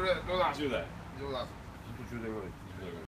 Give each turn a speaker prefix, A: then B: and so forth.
A: 多大？
B: 9岁，
A: 多大？
B: 不9岁个。